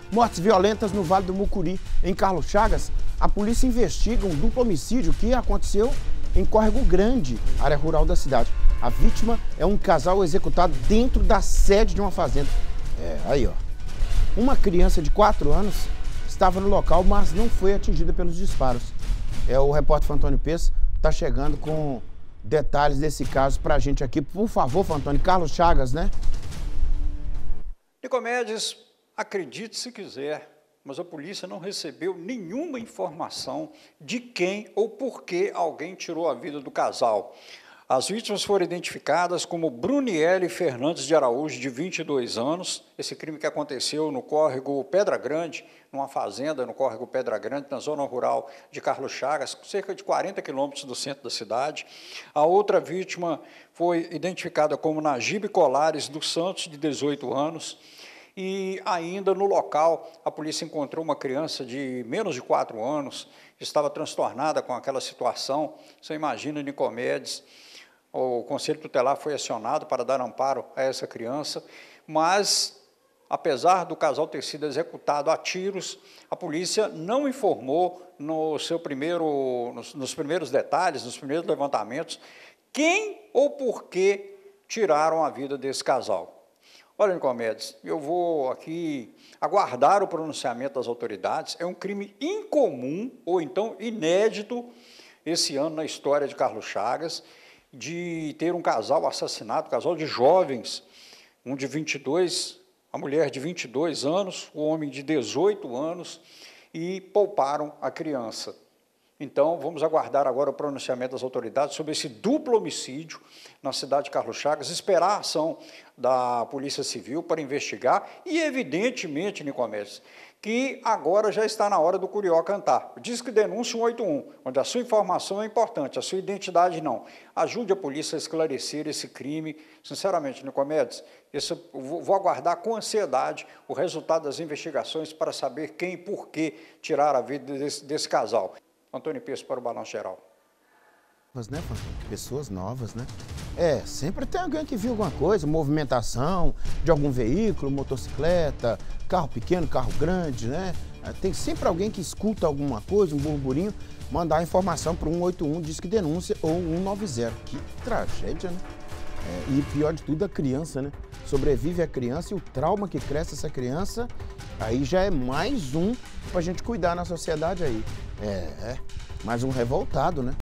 Mortes violentas no Vale do Mucuri. Em Carlos Chagas, a polícia investiga um duplo homicídio que aconteceu em Córrego Grande, área rural da cidade. A vítima é um casal executado dentro da sede de uma fazenda. Aí ó. Uma criança de 4 anos estava no local, mas não foi atingida pelos disparos. O repórter Fantônio Peço está chegando com detalhes desse caso pra gente aqui. Por favor, Fantônio. Carlos Chagas, né? Nicomedes, acredite se quiser, mas a polícia não recebeu nenhuma informação de quem ou por que alguém tirou a vida do casal. As vítimas foram identificadas como Bruniele Fernandes de Araújo, de 22 anos. Esse crime que aconteceu no córrego Pedra Grande, numa fazenda no córrego Pedra Grande, na zona rural de Carlos Chagas, cerca de 40 quilômetros do centro da cidade. A outra vítima foi identificada como Nagibe Colares dos Santos, de 18 anos. E ainda no local, a polícia encontrou uma criança de menos de 4 anos, que estava transtornada com aquela situação. Você imagina, Nicomedes, o Conselho Tutelar foi acionado para dar amparo a essa criança, mas, apesar do casal ter sido executado a tiros, a polícia não informou nos primeiros detalhes, nos primeiros levantamentos, quem ou por que tiraram a vida desse casal. Olha, Nicomedes, eu vou aqui aguardar o pronunciamento das autoridades. É um crime incomum, ou então inédito, esse ano na história de Carlos Chagas, de ter um casal assassinado, um casal de jovens, um de 22, a mulher de 22 anos, o homem de 18 anos, e pouparam a criança. Então, vamos aguardar agora o pronunciamento das autoridades sobre esse duplo homicídio na cidade de Carlos Chagas, esperar a ação da Polícia Civil para investigar e, evidentemente, Nicomedes, que agora já está na hora do Curió cantar. Diz que denúncia 181, onde a sua informação é importante, a sua identidade não. Ajude a polícia a esclarecer esse crime. Sinceramente, Nicomedes, vou aguardar com ansiedade o resultado das investigações para saber quem e por que tiraram a vida desse casal. Antônio Peço para o Balanço Geral. Né, pessoas novas, né? Sempre tem alguém que viu alguma coisa, movimentação de algum veículo, motocicleta, carro pequeno, carro grande, né? Tem sempre alguém que escuta alguma coisa, um burburinho, mandar informação para o 181, diz que denúncia, ou 190. Que tragédia, né? E pior de tudo, a criança, né? Sobrevive a criança e o trauma que cresce essa criança, aí já é mais um para a gente cuidar na sociedade aí. Mais um revoltado, né?